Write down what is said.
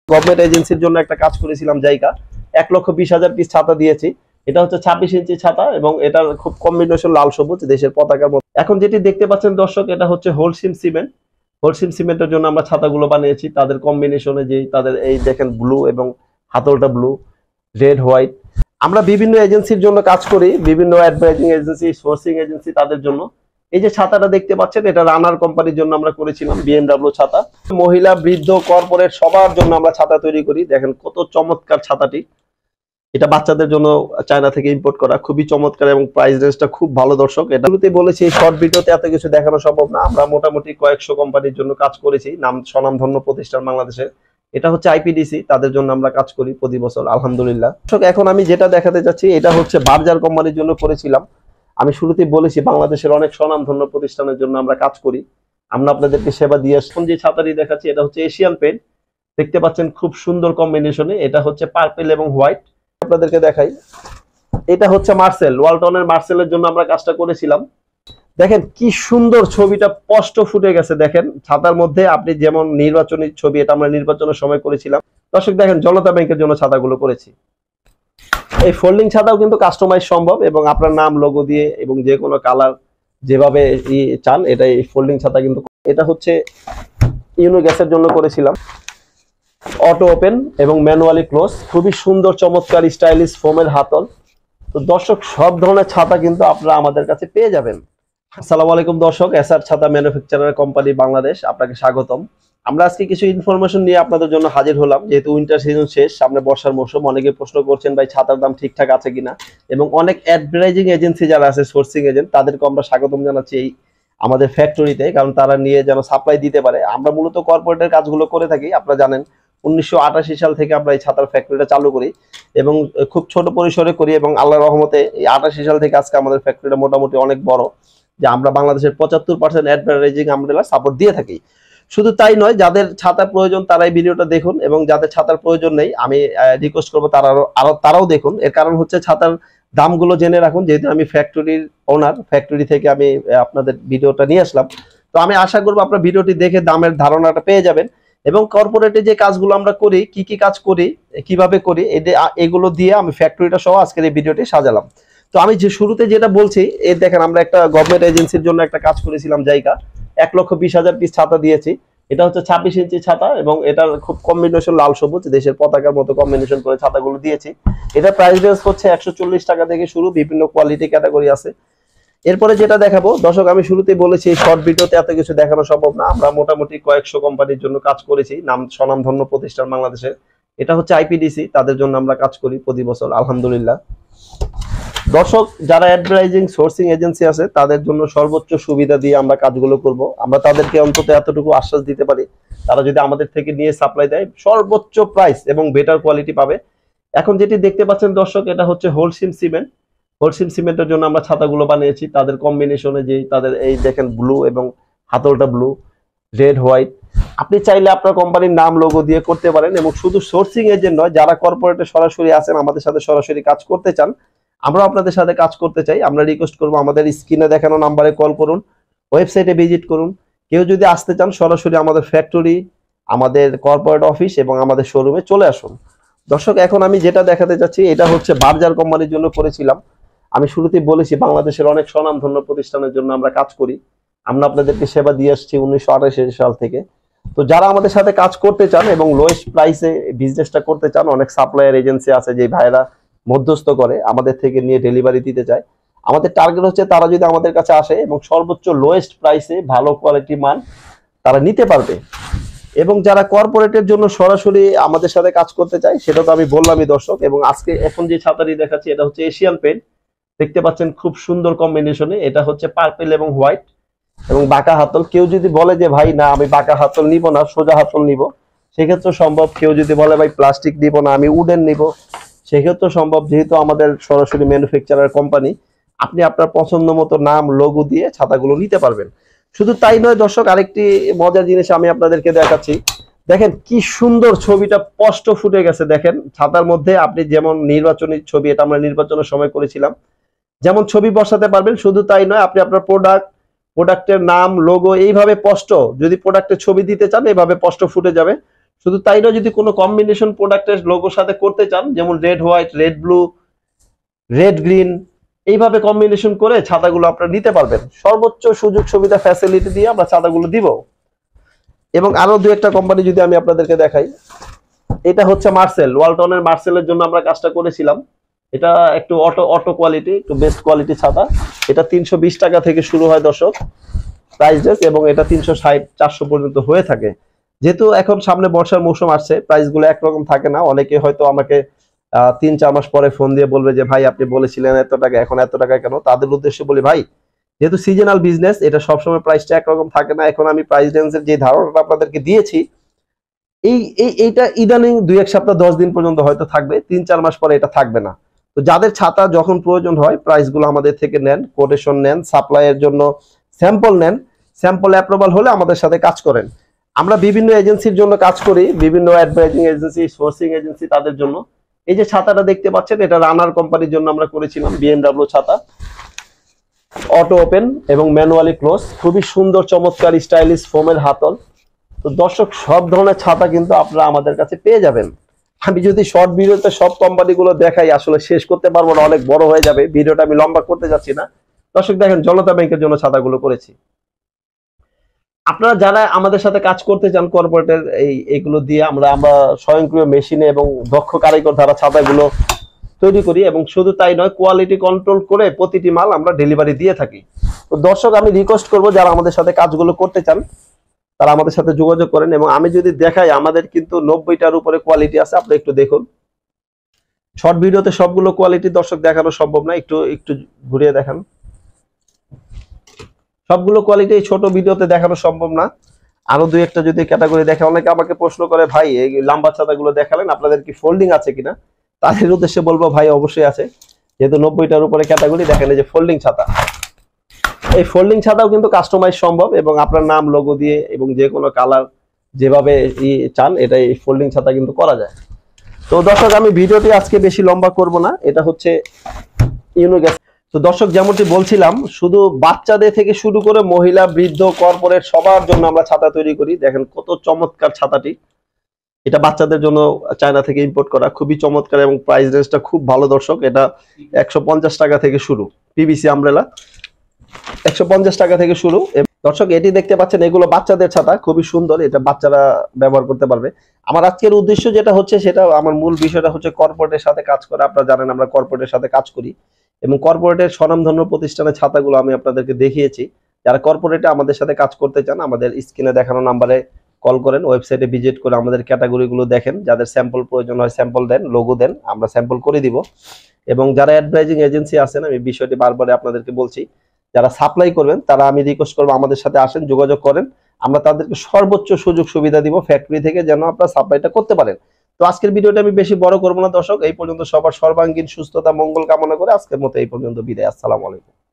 Government এজেন্সির জন্য একটা কাজ করেছিলাম জায়গা 1,20,000 পিস ছাতা দিয়েছি। এটা হচ্ছে 26 ইঞ্চি ছাতা এবং এটার খুব কম্বিনেশন লাল সবুজ দেশের পতাকার মতো। এখন যেটি দেখতে পাচ্ছেন দর্শক, এটা হচ্ছে হোলসিম সিমেন্ট। হোলসিম সিমেন্টের জন্য আমরা ছাতাগুলো বানিয়েছি তাদের কম্বিনেশনে, যে তাদের এই দেখেন ব্লু এবং হাতলটা ব্লু, রেড হোয়াইট। আমরা বিভিন্ন এজেন্সির জন্য কাজ করি, বিভিন্ন অ্যাডভাইজিং এজেন্সি, সোর্সিং এজেন্সি, তাদের জন্য। এই যে ছাতাটা দেখতে পাচ্ছেন, এটা রানার কোম্পানির জন্য আমরা করেছিলাম, BMW ছাতা। মহিলা, বৃদ্ধ, কর্পোরেট সবার জন্য আমরা ছাতা তৈরি করি। দেখেন কত চমৎকার ছাতাটি। এটা বাচ্চাদের জন্য চায়না থেকে ইম্পোর্ট করা, খুবই চমৎকার এবং প্রাইস রেঞ্জটা খুব ভালো দর্শক। এটা শুরুতে বলেছি শর্ট ভিডিওতে এত কিছু দেখানো সম্ভব না। আমরা মোটামুটি কয়েকশো কোম্পানির জন্য কাজ করেছি, স্বনামধন্য প্রতিষ্ঠান বাংলাদেশের। এটা হচ্ছে IPDC, তাদের জন্য আমরা কাজ করি প্রতি বছর আলহামদুলিল্লাহ। দর্শক এখন আমি যেটা দেখাতে যাচ্ছি, এটা হচ্ছে বার্জার কোম্পানির জন্য করেছিলাম। আমি শুরুতেই বলেছি বাংলাদেশের অনেক স্বনামধন্য প্রতিষ্ঠানের জন্য আমরা কাজ করি, আমরা আপনাদেরকে সেবা দিয়ে আসছি। যে ছাতাটি দেখাচ্ছি এটা হচ্ছে এশিয়ান পেইন্ট, দেখতে পাচ্ছেন খুব সুন্দর কম্বিনেশনে। এটা হচ্ছে পার্পল এবং হোয়াইট। আপনাদেরকে দেখাই, এটা হচ্ছে মার্সেল, ওয়ালটনের মার্সেলের জন্য আমরা কাজটা করেছিলাম। দেখেন কি সুন্দর, ছবিটা স্পষ্ট ফুটে গেছে। দেখেন ছাতার মধ্যে আপনি যেমন নির্বাচনী ছবি, এটা আমরা নির্বাচনের সময় করেছিলাম। দর্শক দেখেন জনতা ব্যাংকের জন্য ছাতাগুলো করেছি। এই ফোল্ডিং ছাতাও কিন্তু কাস্টমাইজ সম্ভব এবং আপনার নাম, লোগো দিয়ে এবং যে কোনো কালার যেভাবে চান, এটা এই ফোল্ডিং ছাতা কিন্তু। এটা হচ্ছে ইউনো গ্যাসের জন্য করেছিলাম, অটো ওপেন এবং ম্যানুয়ালি ক্লোজ, খুবই সুন্দর চমৎকার স্টাইলিশ ফোমের হাতল। তো দর্শক সব ধরনের ছাতা কিন্তু আপনারা আমাদের কাছে পেয়ে যাবেন। আসসালামু আলাইকুম দর্শক, এসআর ছাতা ম্যানুফ্যাকচারার কোম্পানি বাংলাদেশ, আপনাকে স্বাগতম। আমরা আজকে কিছু ইনফরমেশন নিয়ে আপনাদের জন্য হাজির হলাম। যেহেতু উইন্টার সিজন শেষ, সামনে বর্ষার মৌসুম, অনেকে প্রশ্ন করছেন ভাই ছাতার দাম ঠিকঠাক আছে কিনা, এবং অনেক অ্যাডভার্টাইজিং এজেন্সি যারা আছে, সোর্সিং এজেন্ট, তাদেরকে আমরা স্বাগতম জানাচ্ছি এই আমাদের ফ্যাক্টরিতে, কারণ তারা নিয়ে যেন সাপ্লাই দিতে পারে। আমরা মূলত কর্পোরেটের কাজগুলো করে থাকি, আপনারা জানেন 1988 সাল থেকে আমরা এই ছাতার ফ্যাক্টরিটা চালু করি এবং খুব ছোট পরিসরে করি, এবং আল্লাহর রহমতে এই 88 সাল থেকে আজকে আমাদের ফ্যাক্টরিটা মোটামুটি অনেক বড়, যে আমরা বাংলাদেশের 75% অ্যাডভার্টাইজিং আমরেলা সাপোর্ট দিয়ে থাকি। শুধু তাই নয়, যাদের ছাতা প্রয়োজন তারাই ভিডিওটা দেখুন, এবং যাদের ছাতার প্রয়োজন নেই আমি রিকোয়েস্ট করবো তারাও দেখুন। এর কারণ হচ্ছে ছাতার দামগুলো জেনে রাখুন। যেহেতু আমি ফ্যাক্টরির ওনার, ফ্যাক্টরি থেকে আমি আপনাদের ভিডিওটা নিয়ে আসলাম, তো আমি আশা করবো আপনার ভিডিওটি দেখে দামের ধারণাটা পেয়ে যাবেন। এবং কর্পোরেটে যে কাজগুলো আমরা করি, কি কি কাজ করি, কিভাবে করি, এগুলো দিয়ে আমি ফ্যাক্টরিটা সহ আজকের এই ভিডিওটি সাজালাম। তো আমি যে শুরুতে যেটা বলছি, এই দেখেন আমরা একটা গভর্নমেন্ট এজেন্সির জন্য একটা কাজ করেছিলাম জায়গা, 1,20,000 পিস ছাতা দিয়েছি। এটা হচ্ছে 26 ইঞ্চি ছাতা এবং এটার খুব কম্বিনেশন লাল সবুজ দেশের পতাকার মতো কম্বিনেশন করে ছাতাগুলো দিয়েছি। এটা প্রাইস রেঞ্জ হচ্ছে 140 টাকা থেকে শুরু, বিভিন্ন কোয়ালিটি ক্যাটাগরি আছে। এরপরে যেটা দেখাবো দর্শক, আমি শুরুতেই বলেছি শর্ট ভিডিওতে এত কিছু দেখানো সম্ভব না। আমরা মোটামুটি কয়েকশো কোম্পানির জন্য কাজ করেছি, স্বনামধন্য প্রতিষ্ঠান বাংলাদেশের। এটা হচ্ছে IPDC, তাদের জন্য আমরা কাজ করি প্রতি বছর আলহামদুলিল্লাহ। দর্শক যারা অ্যাডভার্টাইজিং সোর্সিং এজেন্সি আছে, তাদের জন্য সর্বোচ্চ সুবিধা দিয়ে আমরা কাজগুলো করব। আমরা তাদেরকে অন্তত এতটুকু আশ্বাস দিতে পারি, তারা যদি আমাদের থেকে নিয়ে সাপ্লাই দেয় সর্বোচ্চ প্রাইস এবং বেটার কোয়ালিটি পাবে। এখন যেটি দেখতে পাচ্ছেন দর্শক, এটা হচ্ছে হোলসিম সিমেন্ট। হোলসিম সিমেন্টের জন্য আমরা ছাতাগুলো বানিয়েছি তাদের কম্বিনেশনে, যে তাদের এই দেখেন ব্লু এবং হাতলটা ব্লু, রেড হোয়াইট। আপনি চাইলে আপনার কোম্পানির নাম, লোগো দিয়ে করতে পারেন। এবং শুধু সোর্সিং এজেন্ট নয়, যারা কর্পোরেটে সরাসরি আছেন, আমাদের সাথে সরাসরি কাজ করতে চান, আমরা আপনাদের সাথে কাজ করতে চাই, আমরা রিকোয়েস্ট করবো আমাদের স্ক্রিনে দেখানো নাম্বারে কল করুন, ওয়েবসাইটে ভিজিট করুন। কেউ যদি আসতে চান সরাসরি আমাদের ফ্যাক্টরি, আমাদের কর্পোরেট অফিস এবং আমাদের শোরুমে চলে আসুন। দর্শক এখন আমি যেটা দেখাতে যাচ্ছি, এটা হচ্ছে বার্জার কোম্পানির জন্য করেছিলাম। আমি শুরুতেই বলেছি বাংলাদেশের অনেক স্বনামধন্য প্রতিষ্ঠানের জন্য আমরা কাজ করি, আমরা আপনাদেরকে সেবা দিয়ে আসছি 1988 সাল থেকে। তো যারা আমাদের সাথে কাজ করতে চান এবং লোয়েস্ট প্রাইসে বিজনেসটা করতে চান, অনেক সাপ্লায়ার এজেন্সি আছে যে ভাইরা মধ্যস্থ করে আমাদের থেকে নিয়ে ডেলিভারি দিতে চায়। আমাদের টার্গেট হচ্ছে তারা যদি আমাদের কাছে আসে এবং সর্বোচ্চ লোয়েস্ট প্রাইসে ভালো কোয়ালিটি মান তারা নিতে পারবে। এবং যারা কর্পোরেটের জন্য সরাসরি আমাদের সাথে কাজ করতে চায়, সেটা তো আমি বললামই দর্শক। এবং আজকে এখন যে ছাতাটি দেখাচ্ছি, এটা হচ্ছে এশিয়ান পেইন্ট, দেখতে পাচ্ছেন খুব সুন্দর কম্বিনেশনে। এটা হচ্ছে পার্পল এবং হোয়াইট এবং বাঁকা হাতল। কেউ যদি বলে যে ভাই না আমি বাঁকা হাতল নিব না, সোজা হাতল নিব, সেক্ষেত্রে সম্ভব। কেউ যদি বলে ভাই প্লাস্টিক নিব না, আমি উডেন নিব, সেক্ষেত্রে সম্ভব। যেহেতু আমাদের সরাসরি ম্যানুফ্যাকচারার কোম্পানি, আপনি আপনার পছন্দ মতো নাম, লোগো দিয়ে ছাতাগুলো নিতে পারবেন। শুধু তাই নয় দর্শক, আরেকটি মজার জিনিস আমি আপনাদেরকে দেখাচ্ছি। দেখেন কি সুন্দর, ছবিটা স্পষ্ট ফুটে গেছে। দেখেন ছাতার মধ্যে আপনি যেমন নির্বাচনী ছবি, এটা আমরা নির্বাচনের সময় করেছিলাম, যেমন ছবি বসাতে পারবেন। শুধু তাই নয়, আপনি আপনার প্রোডাক্টের নাম, লোগো এইভাবে স্পষ্ট, যদি প্রোডাক্টের ছবি দিতে চান এইভাবে স্পষ্ট ফুটে যাবে। শুধু তাই নয়, যদি কোনো কম্বিনেশন প্রোডাক্টের লোগোর সাথে করতে চান, যেমন red white, red blue, red green, এইভাবে কম্বিনেশন করে ছাতাগুলো আপনারা নিতে পারবেন। সর্বোচ্চ সুযোগ সুবিধা ফ্যাসিলিটি দিয়ে আমরা ছাতাগুলো দিব। এবং আরো দু একটা কোম্পানি যদি আমি আপনাদেরকে দেখাই, এটা হচ্ছে মার্সেল, ওয়ালটনের মার্সেলের জন্য আমরা কাজটা করেছিলাম। এটা একটু অটো কোয়ালিটি, একটু বেস্ট কোয়ালিটি ছাতা। এটা 320 টাকা থেকে শুরু হয় দর্শক প্রাইস রেঞ্জ, এবং এটা 360 400 পর্যন্ত হয়ে থাকে। যেহেতু এখন সামনে বর্ষার মৌসুম আসছে, প্রাইস গুলো একরকম থাকে না। অনেকে হয়তো আমাকে 3-4 মাস পরে ফোন দিয়ে বলবে যে ভাই আপনি বলেছিলেন এত টাকা, এখন এত টাকা কেন? তাদের উদ্দেশ্যে বলি ভাই, যেহেতু সিজনাল বিজনেস, এটা সবসময় প্রাইসটা একরকম থাকে না। এখন আমি প্রাইস রেঞ্জের যে ধারণাটা আপনাদেরকে দিয়েছি, এইটা ইদানিং 2-1 সপ্তাহ 10 দিন পর্যন্ত হয়তো থাকবে, 3-4 মাস পরে এটা থাকবে না। তো যাদের ছাতা যখন প্রয়োজন হয়, প্রাইস গুলো আমাদের থেকে নেন, কোটেশন নেন, সাপ্লাইয়ের জন্য স্যাম্পল নেন, স্যাম্পল অ্যাপ্রুভাল হলে আমাদের সাথে কাজ করেন। আমরা বিভিন্ন এজেন্সির জন্য কাজ করি, বিভিন্ন অ্যাডভাইজিং এজেন্সি, সোর্সিং এজেন্সি, তাদের জন্য। এই যে ছাতাটা দেখতে পাচ্ছেন, এটা রানার কোম্পানির জন্য আমরা করেছিলাম, বিএমডব্লিউ ছাতা, অটো ওপেন এবং ম্যানুয়ালি ক্লোজ, খুবই সুন্দর চমৎকার স্টাইলিশ ফোমের হাতল। তো দর্শক, সব ধরনের ছাতা কিন্তু আপনারা আমাদের কাছে পেয়ে যাবেন। আমি যদি শর্ট ভিডিওতে সব কোম্পানিগুলো দেখাই, আসলে শেষ করতে পারবো না, অনেক বড় হয়ে যাবে ভিডিওটা, আমি লম্বা করতে যাচ্ছি না। দর্শক দেখেন, জনতা ব্যাংকের জন্য ছাতাগুলো করেছি। আপনারা যারা আমাদের সাথে কাজ করতে চান কর্পোরেটের, এইগুলো দিয়ে আমরা স্বয়ংক্রিয় মেশিনে এবং দক্ষ কারিগর দ্বারা ছাতাগুলো তৈরি করি, এবং শুধু তাই নয়, কোয়ালিটি কন্ট্রোল করে প্রতিটি মাল আমরা ডেলিভারি দিয়ে থাকি। তো দর্শক, আমি রিকোয়েস্ট করবো যারা আমাদের সাথে কাজগুলো করতে চান, তারা আমাদের সাথে যোগাযোগ করেন। এবং আমি যদি দেখাই, আমাদের কিন্তু 90টার উপরে কোয়ালিটি আছে, আপনি একটু দেখুন। শর্ট ভিডিওতে সবগুলো কোয়ালিটি দর্শক দেখানো সম্ভব না, একটু একটু ঘুরিয়ে দেখান। সবগুলো কোয়ালিটি ছোট ভিডিওতে দেখানো সম্ভব না। আরো দুই একটা যদি ক্যাটাগরি দেখে, অনেকে আমাকে প্রশ্ন করে ভাই এই লম্বা ছাতাগুলো দেখালেন, আপনাদের কি ফোল্ডিং আছে কিনা? তাদের উদ্দেশ্যে বলবো ভাই, অবশ্যই আছে। যেহেতু 90টার উপরে ক্যাটাগরি, দেখেন এই যে ফোল্ডিং ছাতা। এই ফোল্ডিং ছাতাও কিন্তু কাস্টমাইজ সম্ভব, এবং আপনার নাম লোগো দিয়ে এবং যে কোনো কালার যেভাবে চান, এটা এই ফোল্ডিং ছাতা কিন্তু করা যায়। তো দর্শক, আমি ভিডিওটি আজকে বেশি লম্বা করব না, এটা হচ্ছে ইউনিক। তো দর্শক, যেমনটি বলছিলাম, শুধু বাচ্চাদের থেকে শুরু করে মহিলা, বৃদ্ধ, কর্পোরেট সবার জন্য আমরা ছাতা তৈরি করি। দেখেন কত চমৎকার ছাতাটি, এটা বাচ্চাদের জন্য চায়না থেকে ইম্পোর্ট করা, খুবই চমৎকার, এবং প্রাইস রেঞ্জটা খুব ভালো দর্শক। এটা 150 টাকা থেকে শুরু, পিভিসি আমব্রেলা 150 টাকা থেকে শুরু। দর্শক, এটি দেখতে পাচ্ছেন, এগুলো বাচ্চাদের ছাতা, খুবই সুন্দর, এটা বাচ্চারা ব্যবহার করতে পারবে। আমার আজকের উদ্দেশ্য যেটা হচ্ছে, সেটা আমার মূল বিষয়টা হচ্ছে কর্পোরেটের সাথে কাজ করা। আপনারা জানেন আমরা কর্পোরেটের সাথে কাজ করি, এবং কর্পোরেটের স্বনামধন্য প্রতিষ্ঠানের ছাতাগুলো আমি আপনাদেরকে দেখিয়েছি। যারা কর্পোরেটে আমাদের সাথে কাজ করতে চান, আমাদের স্ক্রিনে দেখানো নাম্বারে কল করেন, ওয়েবসাইটে ভিজিট করে আমাদের ক্যাটাগরিগুলো দেখেন। যাদের স্যাম্পল প্রয়োজন হয়, স্যাম্পল দেন, লোগো দেন, আমরা স্যাম্পল করে দিব। এবং যারা অ্যাডভাইজিং এজেন্সি আছেন, আমি বিষয়টি বারবার আপনাদেরকে বলছি, যারা সাপ্লাই করবেন, তারা আমি রিকোয়েস্ট করবো আমাদের সাথে আসেন, যোগাযোগ করেন। আমরা তাদেরকে সর্বোচ্চ সুযোগ সুবিধা দিব ফ্যাক্টরি থেকে, যেন আপনারা সাপ্লাইটা করতে পারেন। তো আজকের ভিডিওটা আমি বেশি বড় করবো না দর্শক, এই পর্যন্ত। সবার সর্বাঙ্গীন সুস্থতা, মঙ্গল কামনা করে আজকের মতো এই পর্যন্ত বিদায়। আসসালামু আলাইকুম।